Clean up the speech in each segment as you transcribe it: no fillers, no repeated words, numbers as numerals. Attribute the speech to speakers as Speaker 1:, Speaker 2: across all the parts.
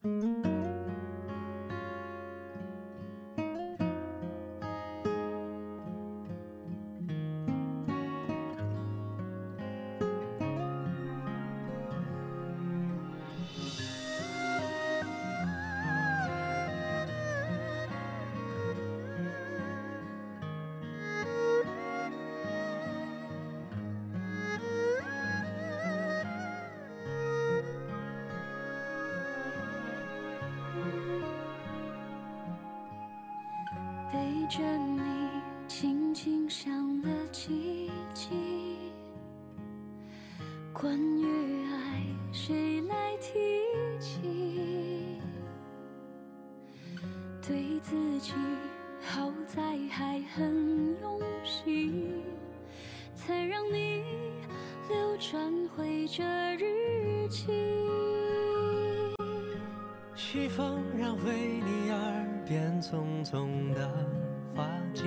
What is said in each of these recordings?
Speaker 1: 背着你轻轻想了几集，关于爱谁来提起？对自己好在还很用心，才让你流转回这日记。
Speaker 2: 西风让为你耳边匆匆的花季，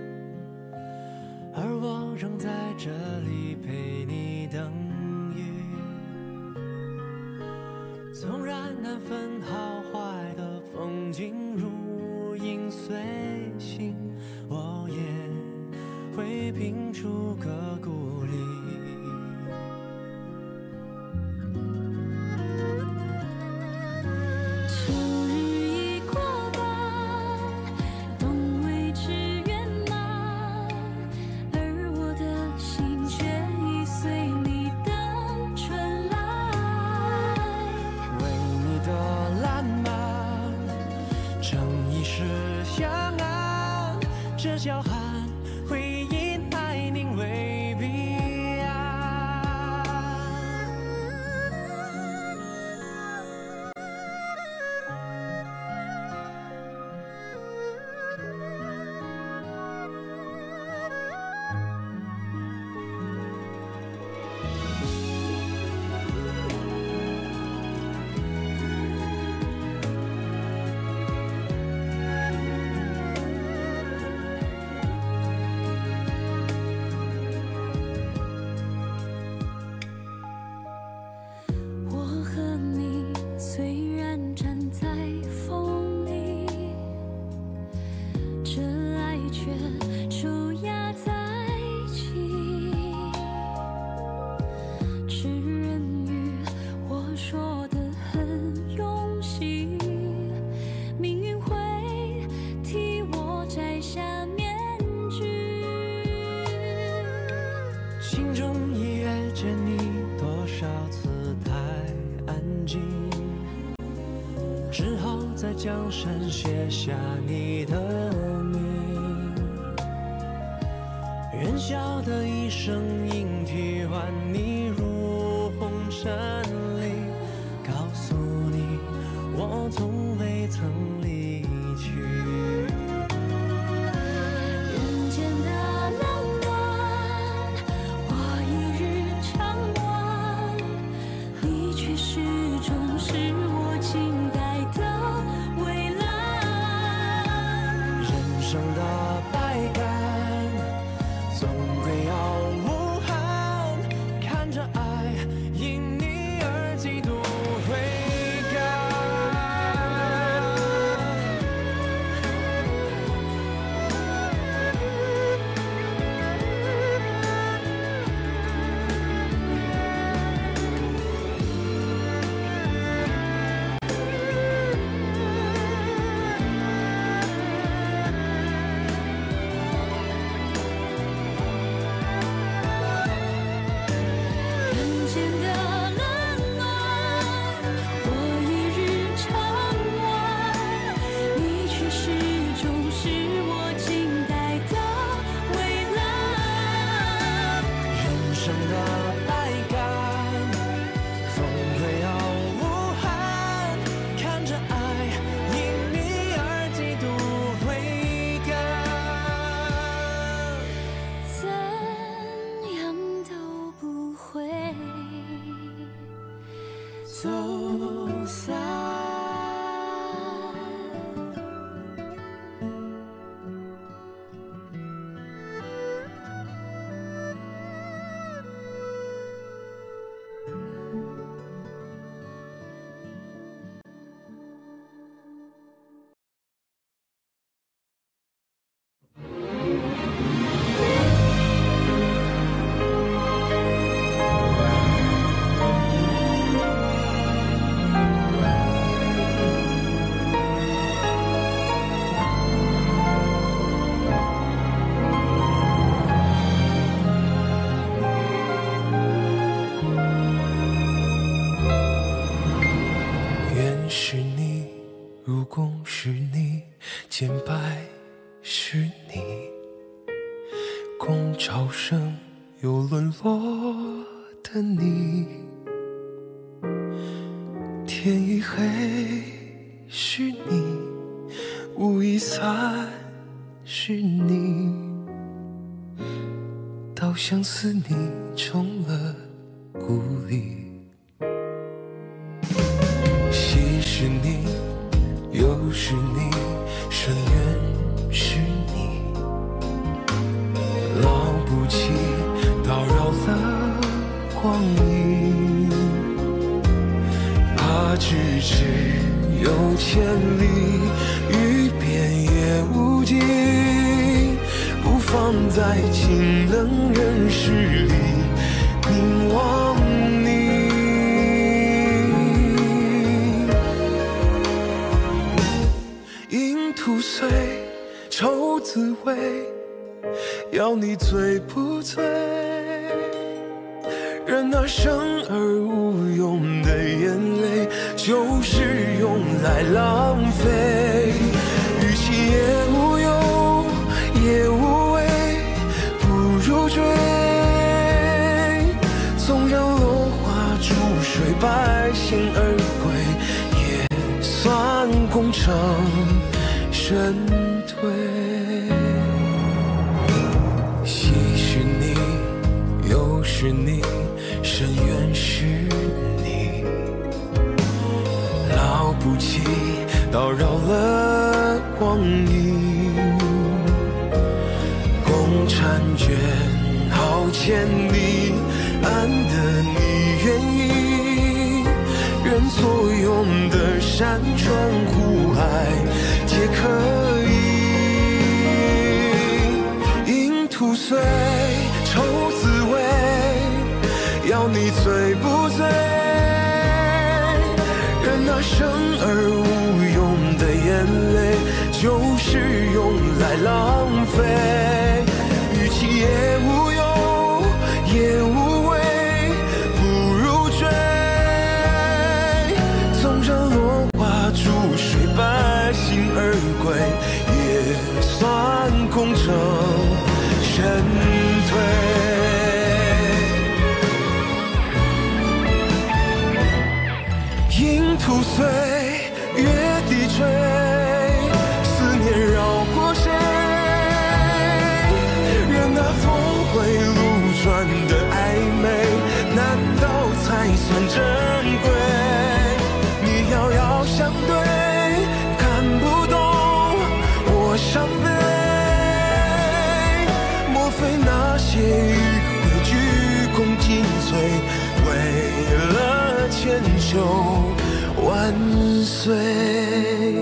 Speaker 2: 而我仍在这里陪你等雨。纵然难分好坏的风景如影随形，我也会拼出个故里。这叫喊回忆爱宁为彼岸。只好在江山写下你的名，愿笑的一生应替换你入红尘里，告诉你我从未曾离去。
Speaker 1: 人间的冷暖，我一日长晚，你却始终是我静待的蔚蓝。
Speaker 2: 人生的百感，总归要无憾，看着爱因你而几度悔改。 是你，入宫是你，见白是你，共潮生又沦落的你，天一黑是你，雾一散是你，到相思你成了故里。喜是你，忧是你，深渊是你，老不起打扰了光阴，怕咫尺有千里，欲辨也无尽，不放在情能人世里凝望你。饮吐碎，愁滋味，要你醉不醉？人啊，生而无用的眼泪，就是用来浪费。与其也无忧也无畏，不如追。纵让落花逐水，败兴而归，也算功成身退。喜是你，忧是你，深渊是你，老不起打扰了光阴，共婵娟好千里，安得你愿意？人所用的山川湖海皆可以。饮吐碎，愁滋味，要你醉不醉？人啊，生而无用的眼泪，就是用来浪费。与其也无忧也无畏，不如追。纵让落花逐水，败兴而归，也算功成身退。饮吐碎，月低垂，思念绕过谁？任那峰回路转的暧昧，难道才算珍贵？你遥遥相对，看不懂我伤悲。莫非那些迂回鞠躬尽瘁，为了千秋万岁？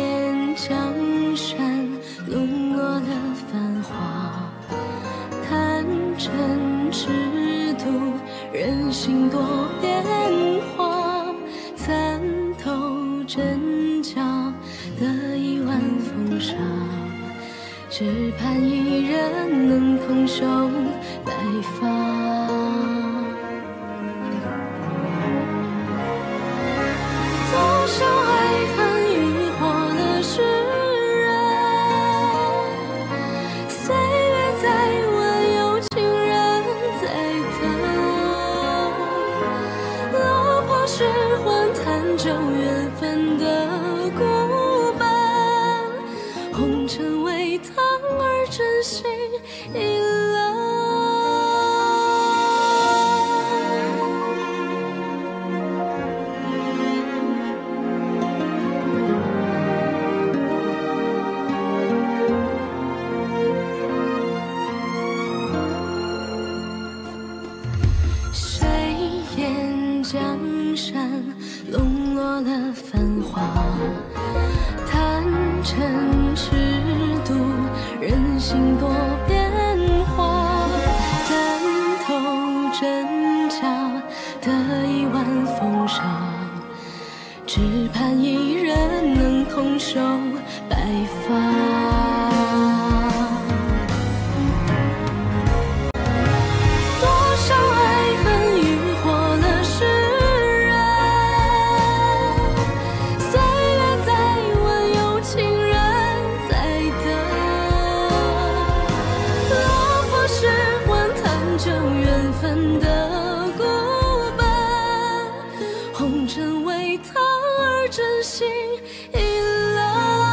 Speaker 1: 江山沦落了繁华，叹尘尺度，人心多变化，参透真假的亿万风沙，只盼一人能同守白发。多少爱恨与火的诗人，岁月在问，有情人在等。落魄时还谈旧缘分的孤本，红尘为他而真心已冷。谁言江山笼络了繁华，贪嗔痴毒，人心多变化，参透真假的亿万风沙，只盼一人能同守白发。这缘分的孤本，红尘为他而真心已冷。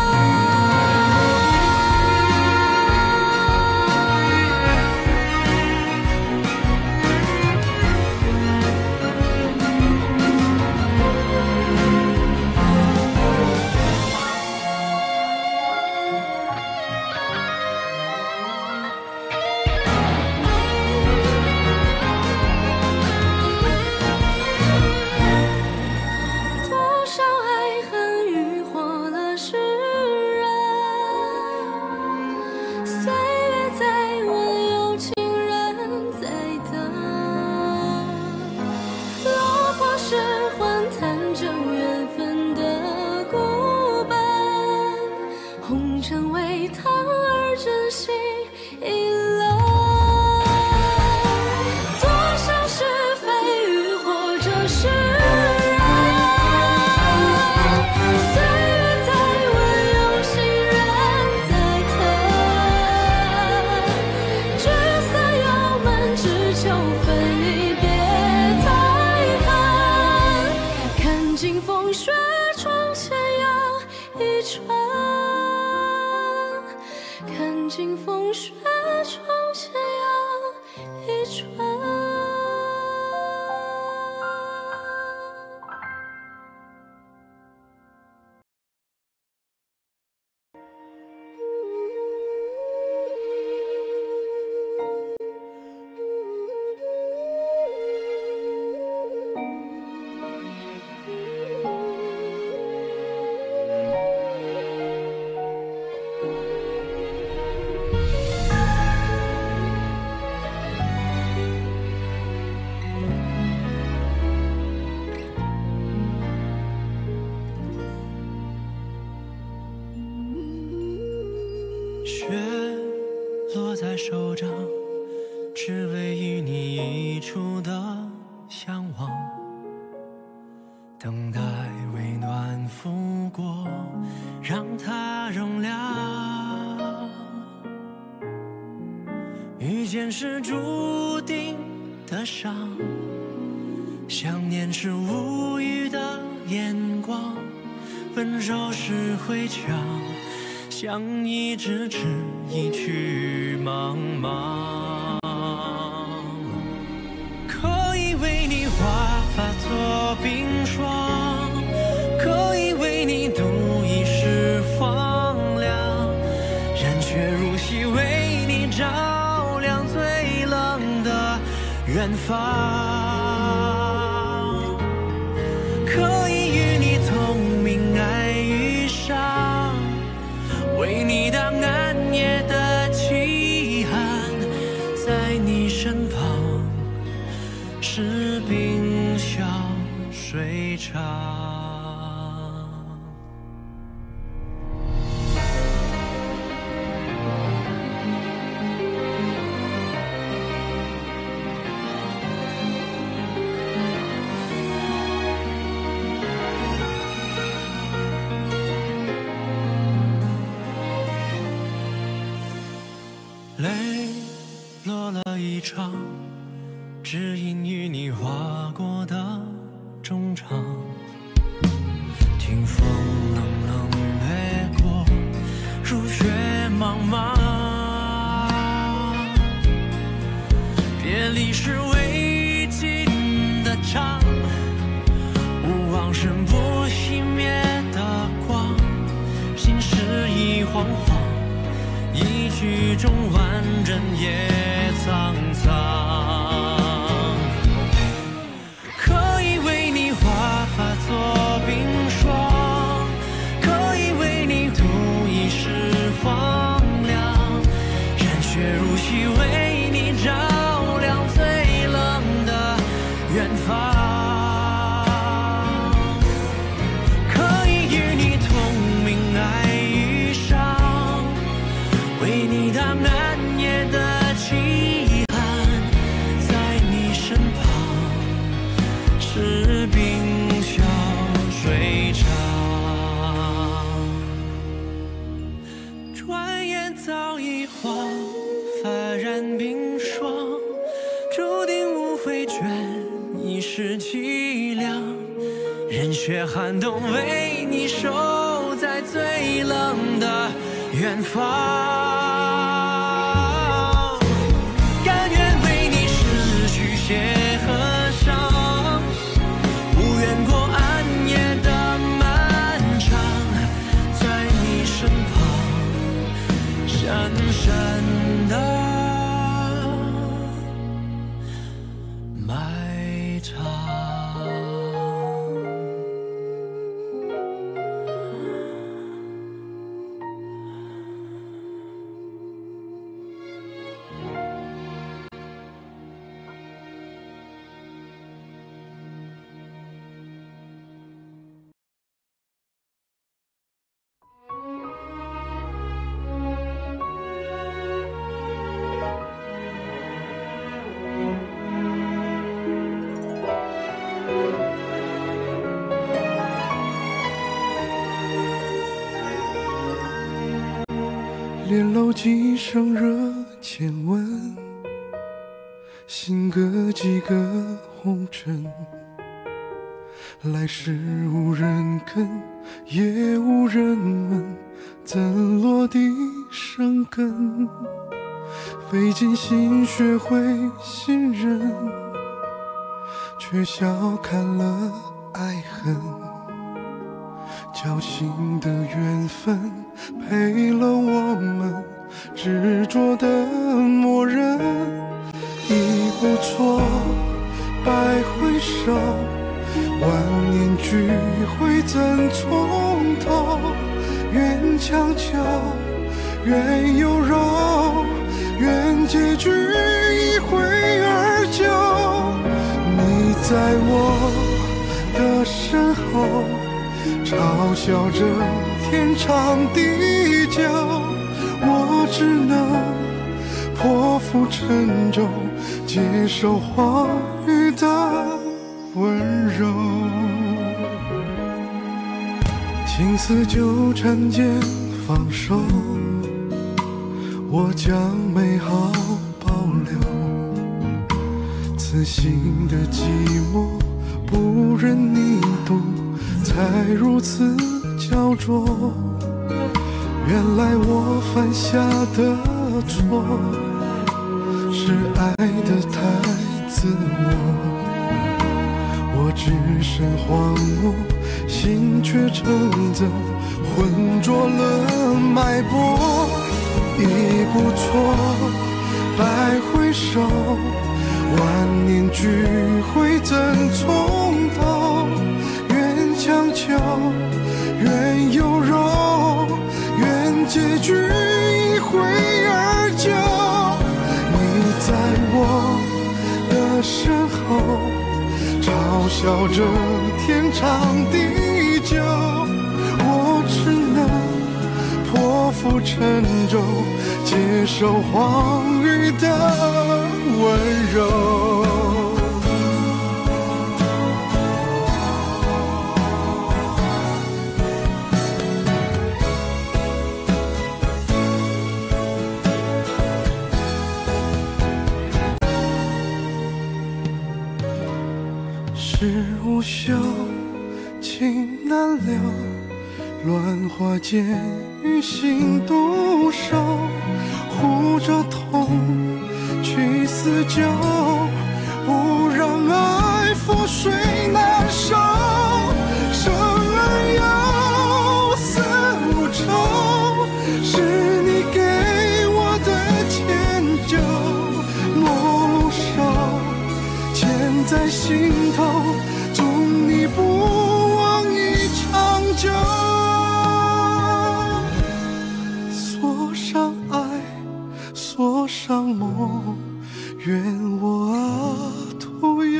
Speaker 1: 红尘为他而真心已冷，多少是非与或者是人，岁月在问，有心人在等，聚散有门，只求分离别太恨，看尽风雪窗前杨一春，看尽风雪窗前杨一春。
Speaker 2: 雪落在手掌，只为与你一处的向往。等待为暖拂过，让它融凉。遇见是注定的伤，想念是无语的眼光，分手是会讲。像一直迟疑去茫茫，可以为你华发做冰霜，可以为你度一世荒凉，然却如昔为你照亮最冷的远方。可以与你同明爱与伤，为你当暗夜的凄寒，在身旁，是冰消水长。泪落了一场，只因与你划过的衷肠。听风冷冷掠过，如雪茫茫。别离是未尽的章，无往事不熄灭的光，心事已惶惶。一曲中完整也苍苍，可以为你华发作冰霜，可以为你度一世荒凉，染血如昔为你照亮最冷的远方，可以与你同名爱与伤，为你打满夜的凄寒，在你身旁是冰消水长。转眼早已黄，发染冰霜，注定无悔卷一世凄凉，任血寒冬为你守在最冷的远方。血和伤，不愿过暗夜的漫长，在你身旁深深的埋藏。
Speaker 3: 连楼几声热千问，心隔几个红尘。来时无人跟，也无人问，怎落地生根？费尽心血会信任，却笑看了爱恨。侥幸的缘分陪了我们，执着的默认。一步错，百回首，万年聚会怎从头？愿强求，愿有柔，愿结局一挥而就。你在我的身后，嘲笑着天长地久，我只能破釜沉舟，接受话语的温柔。情丝纠缠间放手，我将美好保留，此心的寂寞不忍你懂，才如此焦灼。原来我犯下的错，是爱得太自我。我只身荒漠，心却成责，浑浊了脉搏。一步错，百回首，万年聚会怎从头？愿强求，愿有柔，愿结局一挥而就。你在我头，嘲笑着天长地久，我只能破釜沉舟，接受荒芜的温柔。是无休，情难留，乱花渐欲心独守，护着痛，去死救，不让爱覆水难收。生而有，死无愁，是你给我的迁就，陌路手，牵在心头，纵你不忘已长久。锁上爱，锁上梦，愿我徒有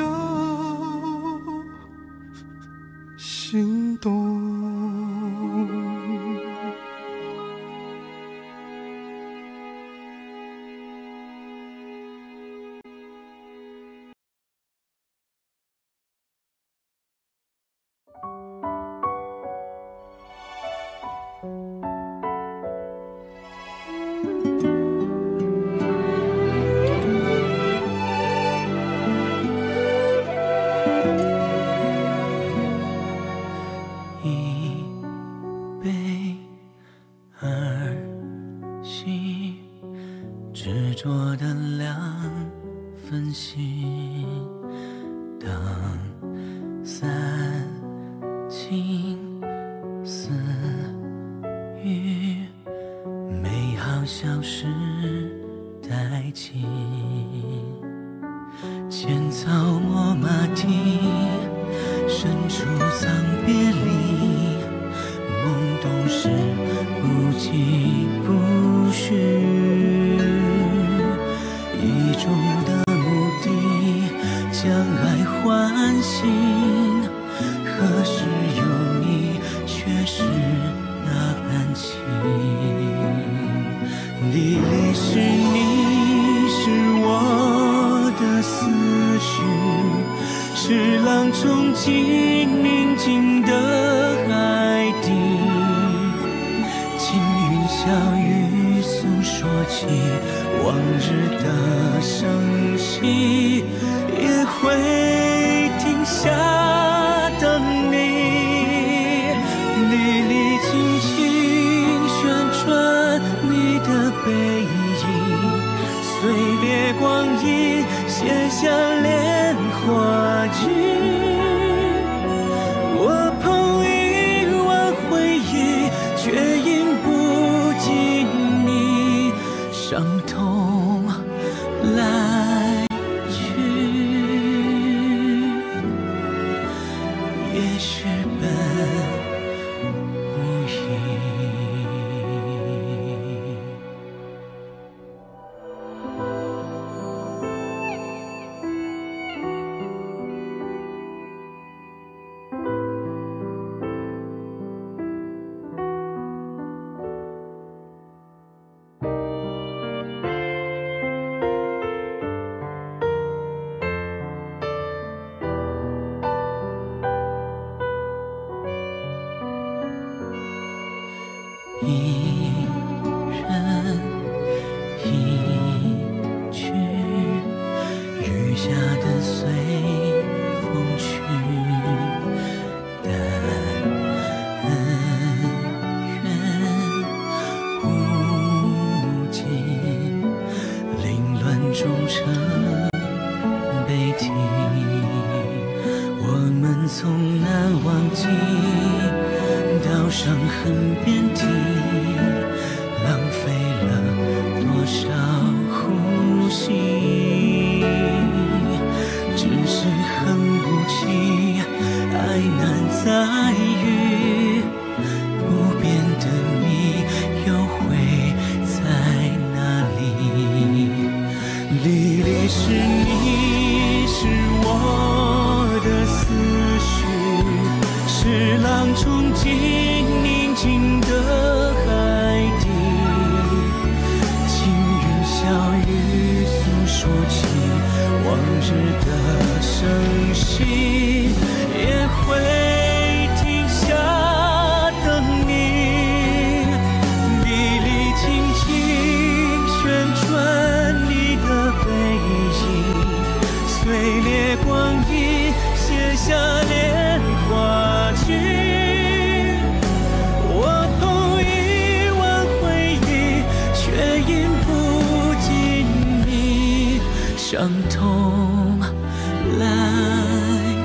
Speaker 3: 心动。
Speaker 2: 执着的两份心，当散尽似雨，美好消失殆尽，浅草摸马蹄，深处藏别离，懵懂时不疾不徐，一种的目的将爱唤醒，何时有你却是那般情，离离是你是我的思绪，是浪中静宁静的海底，轻云小雨诉说起往日的生息，也会停下等你，历历轻轻旋转你的背影，碎裂光阴写下莲花句，我捧一碗回忆，却饮不尽你伤痛来去，也许本无意。一人一去，余下的随风去，但恩怨无尽，凌乱中成悲啼，我们从难忘记到伤痕遍体，浪费了多少呼吸，只是恨不起，爱难再遇，不变的你又会在哪里？历历是你是我
Speaker 4: 我的思绪是浪冲进宁静的海底，轻语小语诉说起往日的声息，也会停下等你，笔里轻轻旋转你的背影，碎裂光阴写下莲花句。我捧一碗回忆，却饮不尽你伤痛来